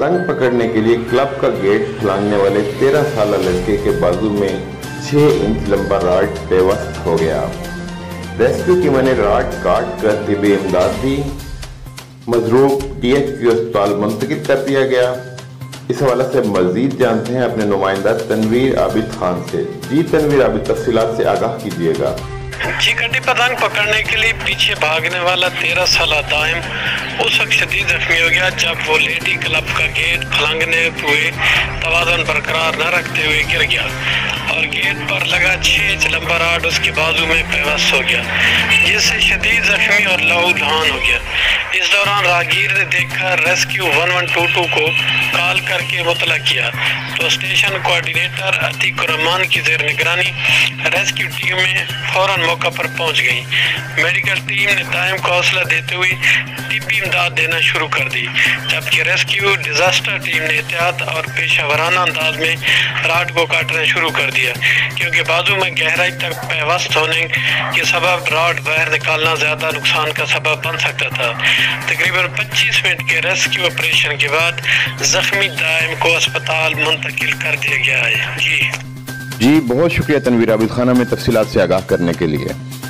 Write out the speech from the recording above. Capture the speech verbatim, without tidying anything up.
पतंग पकड़ने के लिए क्लब का गेट फलांगने वाले तेरह साल लड़के के बाजू में छह इंच लंबा राड बेवस्त हो गया। रेस्क्यू टीम ने राड काट कर तिबी इमदाद दी। मजरूब टीएचक्यू अस्पताल मुंतकिल कर दिया गया। इस हवाले से मजीद जानते हैं अपने नुमाइंदा तनवीर आबिद खान से। जी तनवीर आबिद, तफसीलात से आगाह कीजिएगा। जी कटी पतंग पकड़ने के लिए पीछे भागने वाला तेरह साल दाइम उस वक्त शदीद जख्मी हो गया जब वो लेडी क्लब का गेट फलांगने हुए तवाज़ुन बरकरार न रखते हुए गिर गया और गेट पर लगा छह इंच लंबा राड उसके बाजू में पेवस्त हो गया, जिससे शदीद जख्मी और लहूलुहान हो गया। इस दौरान राहगीर ने देखकर rescue one one two two को कॉल करके मुतला किया तो स्टेशन कोऑर्डिनेटर अतीक रहमान की जेर निगरानी रेस्क्यू टीमें फौरन मौका पर पहुंच गई। मेडिकल टीम ने दाइम को हौसला देते हुए तिब्बी इमदाद देना शुरू कर दी, जबकि रेस्क्यू डिजास्टर टीम ने एहतियात और पेशावराना अंदाज में राड को काटना शुरू कर दिया, क्योंकि बाजू में गहराई तक पेवस्त होने के सबब राड बाहर निकालना ज्यादा नुकसान का सबब बन सकता था। तकरीबन पच्चीस मिनट के रेस्क्यू ऑपरेशन के बाद जख्मी दाइम को अस्पताल मुंतकिल कर दिया गया है। जी जी बहुत शुक्रिया तनवीर आबिद खान, हमें तफसीलात से आगाह करने के लिए।